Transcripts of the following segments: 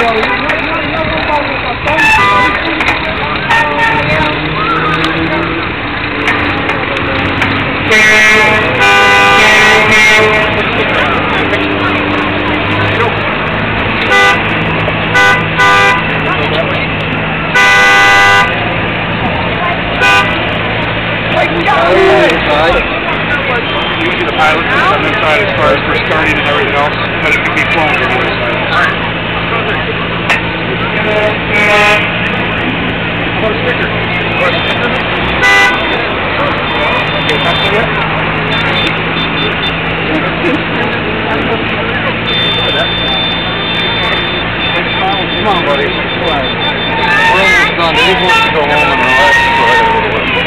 Usually the pilot is on this side as far as for starting and everything else, but it can be flown to the other side. How about a sticker? Come on, buddy. We're almost done. He wants to go home and relax, so I gotta go to work.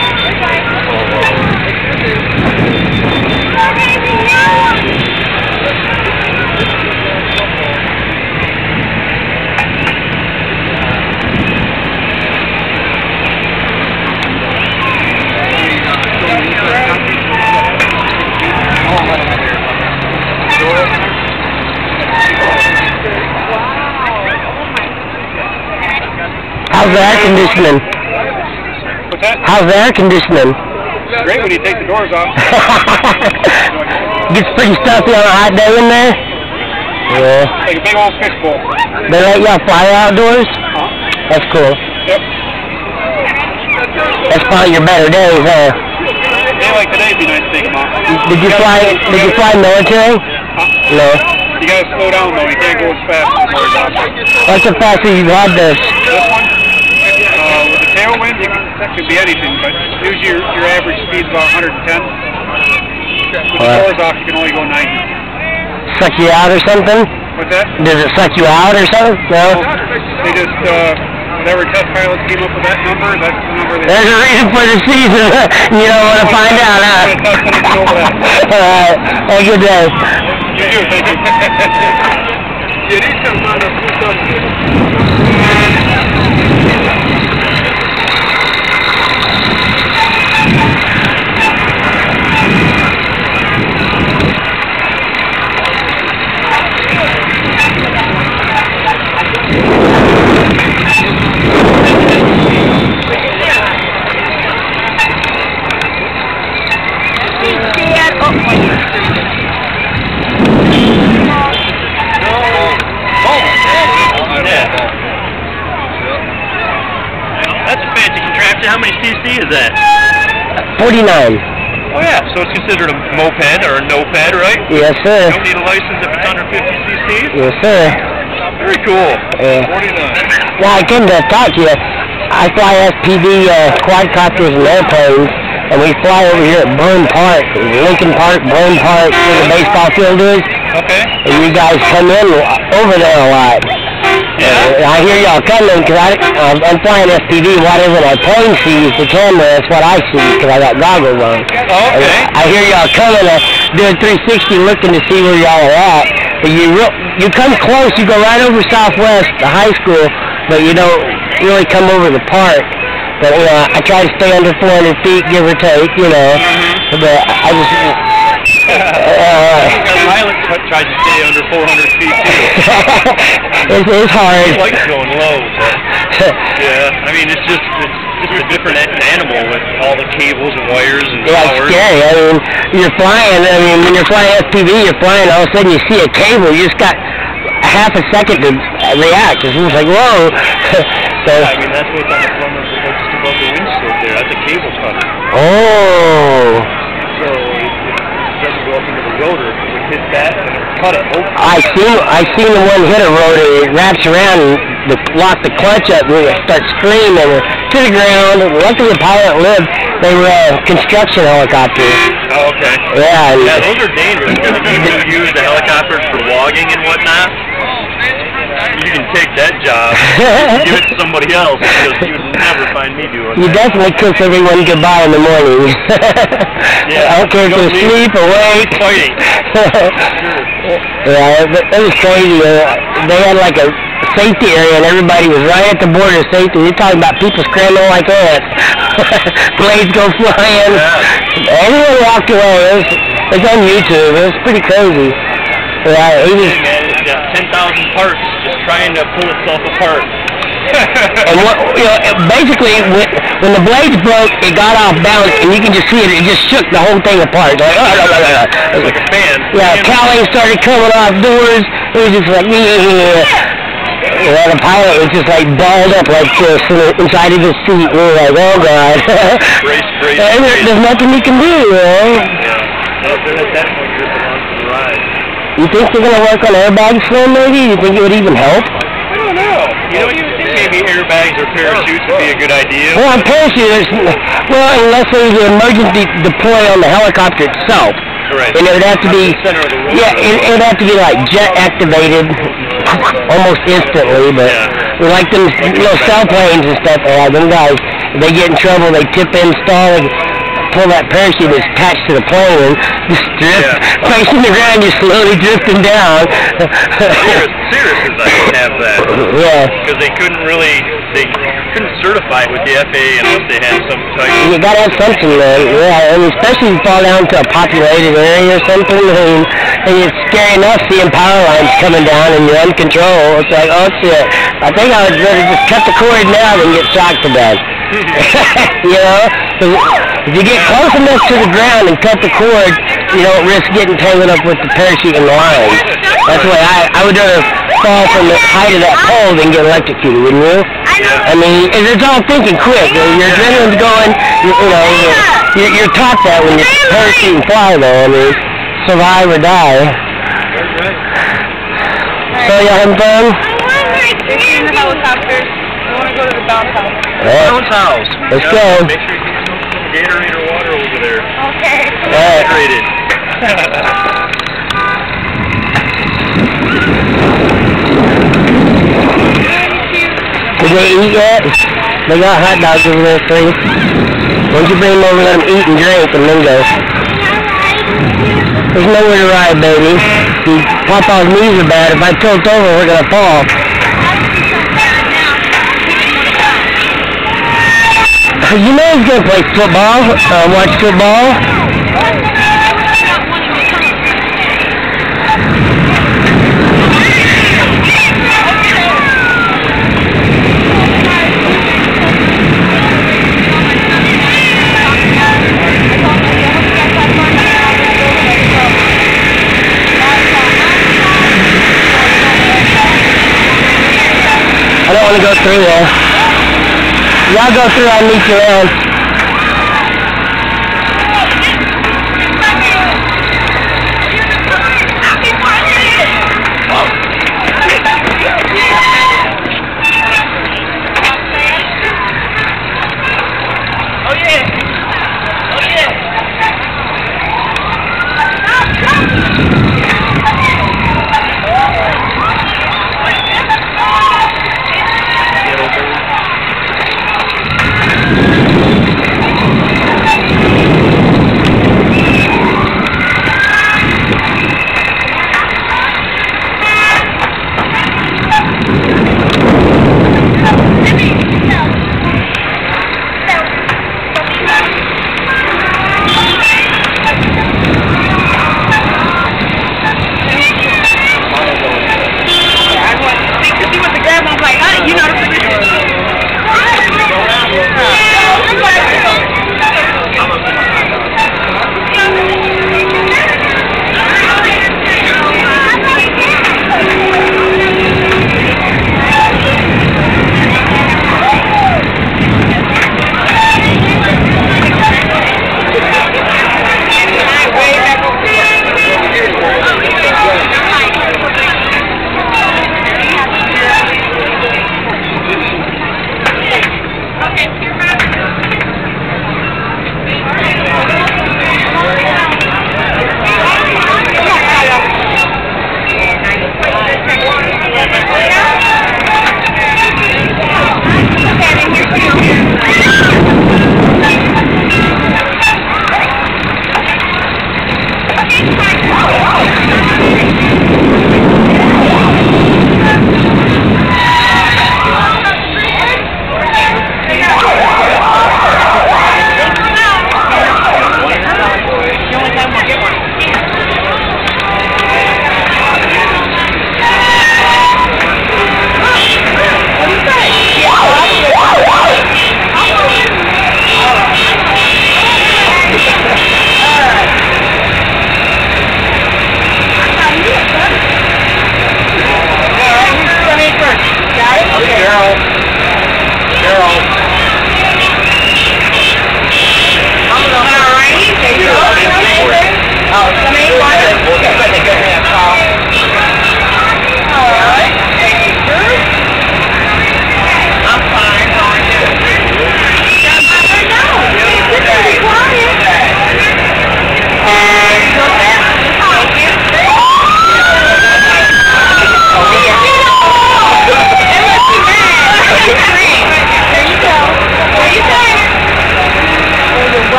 How's the air conditioning? What's that? How's the air conditioning? Great when you take the doors off. Gets pretty stuffy on a hot day in there? Yeah. Like a big old fishbowl. They let y'all fly outdoors? That's cool. Yep. That's probably your better days, huh? Day like today would be nice to take them off. Did you fly military? No. You gotta slow down though, you can't go as fast as the off. What's the fastest you've had this? This one? With the tailwind, that could be anything, but usually your average speed's about 110. With the doors off, you can only go 90. Suck you out or something? What's that? Does it suck you out or something? No? They just, whatever test pilots came up with that number, that's the number they... There's a reason for the season. You don't want to find out, huh? Alright. Have a good day. You do, thank you. That's a fancy contraption. How many cc is that? 49. Oh yeah, so it's considered a moped or a noped, right? Yes, sir. You don't need a license if it's under 50 cc's? Yes, sir. Very cool. 49. Now, I came to talk to you. I fly SPV quadcopters and airplanes, and we fly over here at Boone Park, Lincoln Park, Boone Park, where the baseball field is. Okay. And you guys come in over there a lot. Yeah. I hear y'all coming because I'm flying SPV. Whatever my plane sees, the camera, that's what I see because I got goggles on. Oh, okay. And I hear y'all coming, doing 360 looking to see where y'all are at. But you come close, you go right over Southwest, the high school, but you don't really come over the park. But, you know, I try to stay under 400 feet, give or take, you know. But I just... Our pilot tries to stay under 400 feet, too. It's hard. He likes going low, but... Yeah, I mean, it's just a different animal with all the cables and wires and Yeah, it's scary. I mean, you're flying. I mean, when you're flying FPV, you're flying. All of a sudden, you see a cable. You just got half a second to react. It's just like, whoa. So, yeah, I mean, that's what's on the front of the just above the windshield there. That's a cable cutter. oh. So it doesn't go up into the rotor. It would hit that and it would cut it open. I seen the one hit a rotor. It wraps around and lock the clutch up. And it starts screaming to the ground. Luckily, the pilot lived. They were construction helicopters. Oh, okay. Yeah. Yeah, those are dangerous because you use the helicopters for logging and whatnot. You can take that job and give it to somebody else because you would never find me doing You that. definitely kiss everyone goodbye in the morning. Yeah. I don't care if they're asleep, awake. Fighting. Yeah, it was crazy. They had like a safety area and everybody was right at the border of safety. You're talking about people scrambling like ants. Blades go flying. Yeah. Everyone walked away. It's on YouTube. It was pretty crazy. Yeah, he was... Hey man, it's got 10,000 parts just trying to pull itself apart. And what, basically, when the blades broke, it got off balance, and you can just see it. It just shook the whole thing apart. Like a fan. Yeah, cowling started coming off doors. It was just like, yeah, the pilot was just like balled up like this inside of his seat. We were like, oh god. Brace. There's nothing you can do, Yeah. Well, then at that point, you're the one for the ride. You think they're going to work on airbags for him, maybe? You think it would even help? I don't know. You know, you would think maybe airbags or parachutes would be a good idea. Well, on parachutes, unless there's an emergency deploy on the helicopter itself. Right. And it would have to be, center of the road. yeah, it would have to be like jet activated almost instantly, but like them cell planes and stuff, them guys, if they get in trouble, they tip install and pull that parachute that's attached to the plane and just drift, facing the ground, just slowly drifting down. Cirrus is like have that. Yeah. Because they couldn't certify it with the FAA unless they had some type of... You gotta have something, man. Yeah, and especially if you fall down to a populated area or something, and it's scary enough seeing power lines coming down and you're uncontrolled. It's like, oh shit, I think I would rather just cut the cord now than get shocked to death. You know? If you get close enough to the ground and cut the cord, you don't risk getting tangled up with the parachute and the lines. That's why I would rather fall from the height of that pole than get electrocuted, wouldn't you? I mean, it's all thinking quick. Your adrenaline's going, you're taught that when you parachute and fly, though. I mean, survive or die. So, you having fun? In the helicopter. I want to go to the bounce house. Bounce house. Let's go. Make sure you get some Gatorade or water over there. Okay. Hydrated. Did they eat yet? They got hot dogs over there, too. Why don't you bring them over, let them eat and drink, and then go. There's nowhere to ride, baby. Papa's knees are bad. If I tilt over, we're going to fall. You know he's going to play football, watch football. I don't want to go through there. Y'all go through, I'll meet you around.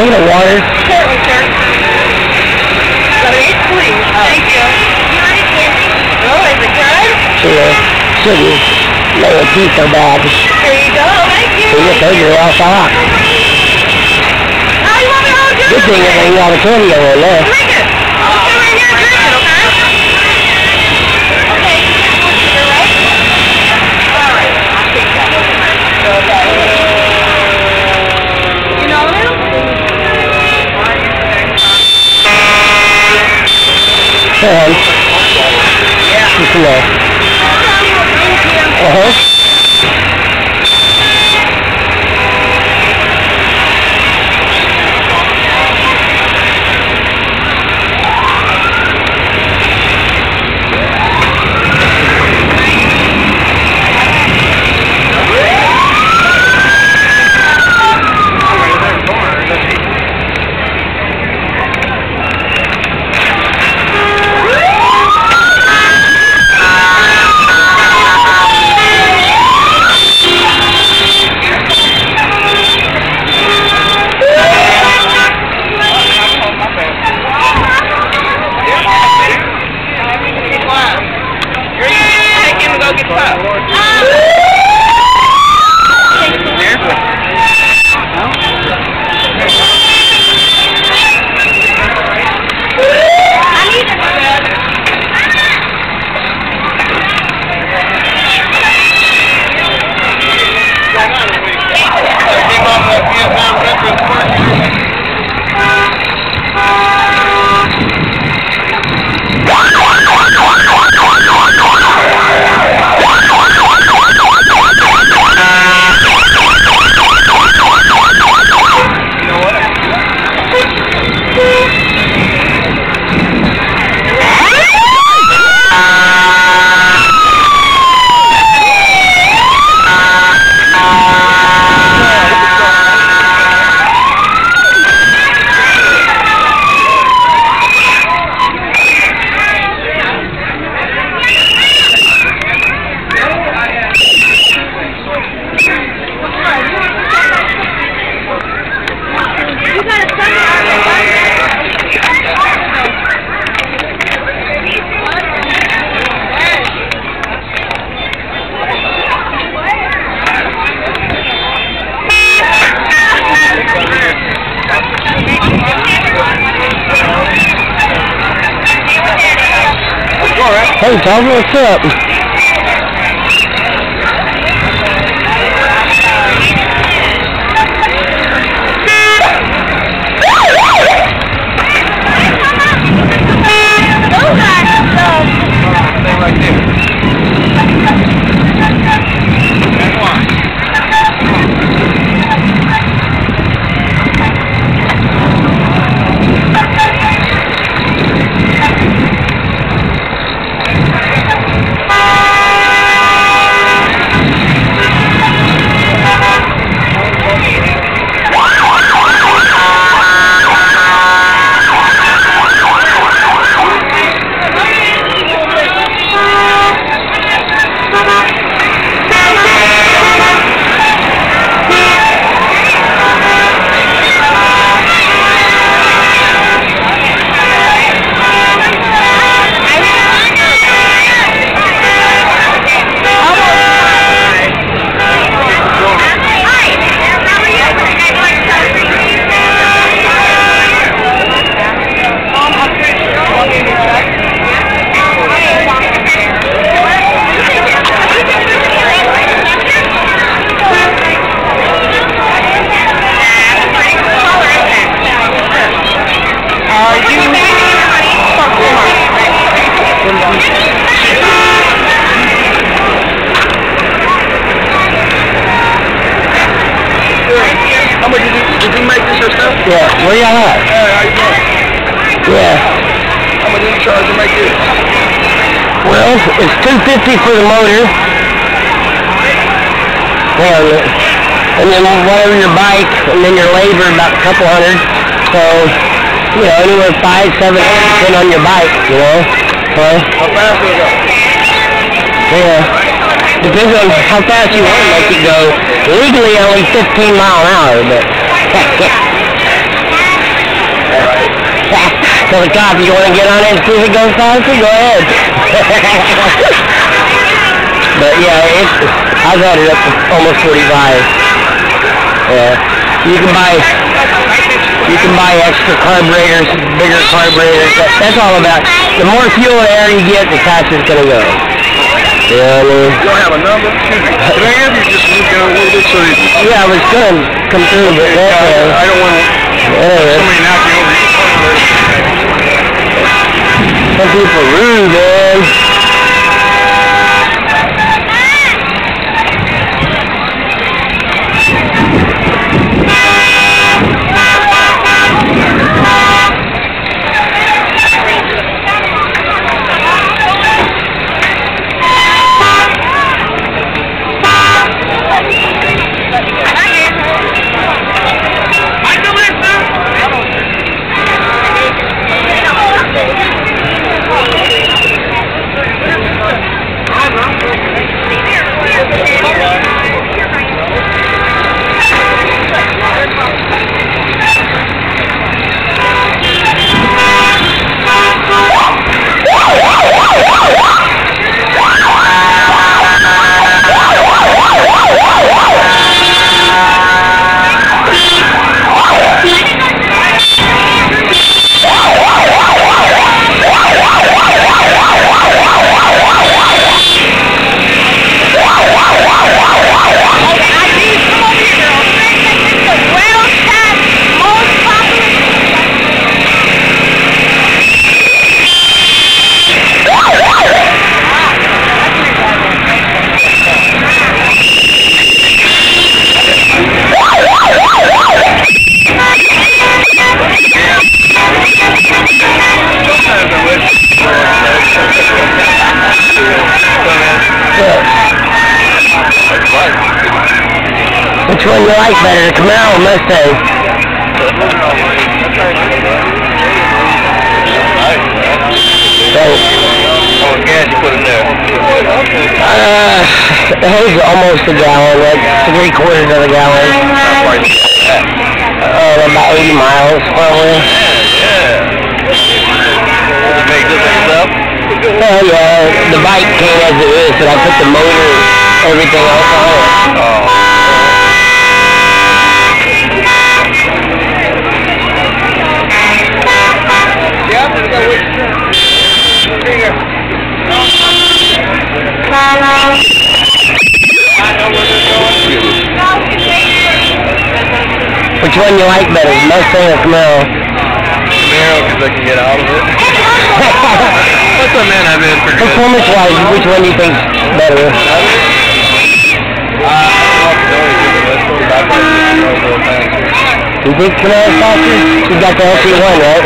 Can I get a water? Certainly, sir. 78, please. Thank you. Oh, is it good? Yeah. Shouldn't make a teeth so bad. There you go. Thank you. So you told you all off. Oh, you want me to hold you? Good thing it ain't got a candy over there. Drink it. I'll sit right here and drink it, okay? Okay. You're right? All right. I'll take that. Okay. You know him? Yeah. Just a little. Uh-huh. Hey, Tom, what's up? Yeah, where y'all at? Hey, how you doing? Yeah. How much did you charge to make this? Well, it's $250 for the motor. And then whatever your bike, and then your labor, about a couple hundred. So, you know, anywhere 5, 7, 8, depending on your bike, you know. Huh? How fast will it go? Yeah. Depends on how fast you want to make it go. Legally only 15 miles an hour, but So the cop, you want to get on it and see if it goes faster? Go ahead. But yeah, I've had it up to almost 45. Yeah. You can buy extra carburetors, bigger carburetors. That's all about. The more fuel and air you get, the faster it's gonna go. You know what I mean? You don't have a number? Can I have you just move down a little bit so that... Yeah, I was gonna come through, but I don't want somebody knock you over. Some people rude, man. Which one you like better, the Camaro or Mustang? Oh, gas you put in there? It's almost a gallon. That's 3/4 of a gallon. About 80 miles, probably. Yeah. You make this yourself? Oh yeah, the bike came as it is, but I put the motor and everything else on it. Oh. Which one you like better, Mustang or Camaro? Camaro, because I can get out of it. What's the man I'm in for good? Performance-wise, which one do you think's better? You think Camaro's faster? You got the LC1, right?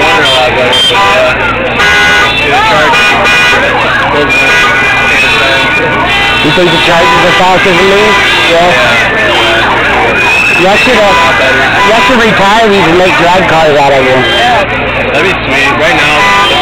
You think the Chargers are faster than me? Yeah. You should retire these and make drag cars out of them. That'd be sweet. Right now,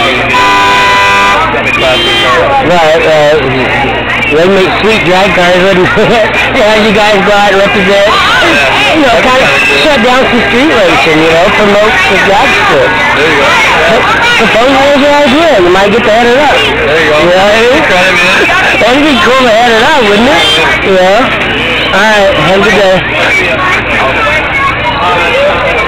Right. They make sweet drag cars, wouldn't they? Yeah, you guys go out and represent. You know, kind of shut down some street racing, you know, promote the drag strip. There you go. Suppose there's your idea. You might get to head it up. There you go. You know what I mean? Credit, man. That'd be cool to head it up, wouldn't it? Yeah. All right. Have a good day.